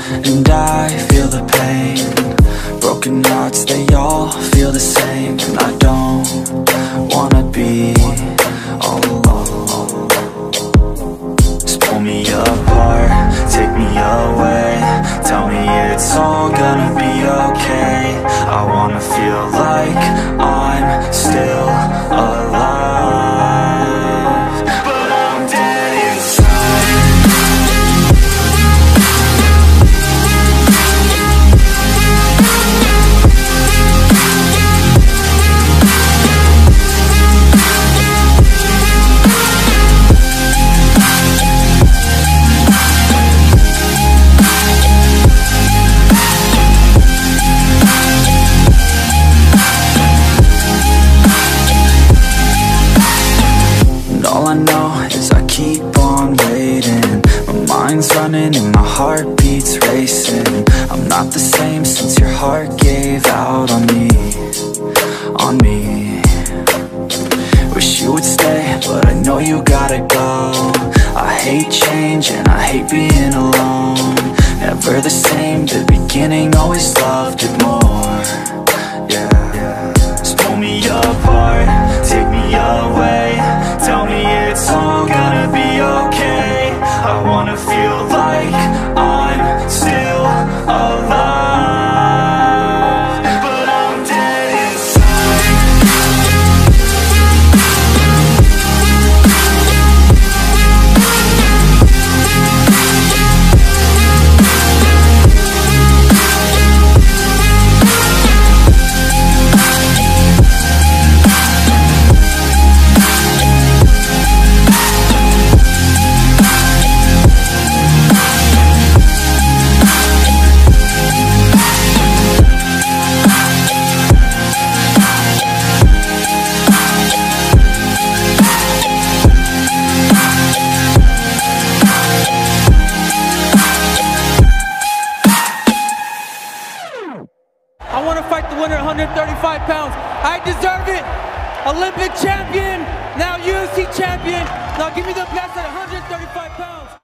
and I feel the pain. Broken hearts, they all feel the same, and I don't wanna be all alone. Just pull me apart, take me away, tell me it's all gonna be okay. I wanna feel like I'm still alive, but I'm dead inside. All I know is I keep on waiting. My mind's running and my heart beats racing. I'm not the same since your heart gave out on me, on me. Wish you would stay, but I know you gotta go. I hate change and I hate being alone. Never the same, the beginning, always loved it more. Yeah, just pull me apart, take me away, tell me it's all gonna be okay. I wanna feel like I'm still alive, but I'm dead inside. I want to fight the winner, 135 pounds. I deserve it. Olympic champion, now UFC champion. Now give me the best at 135 pounds.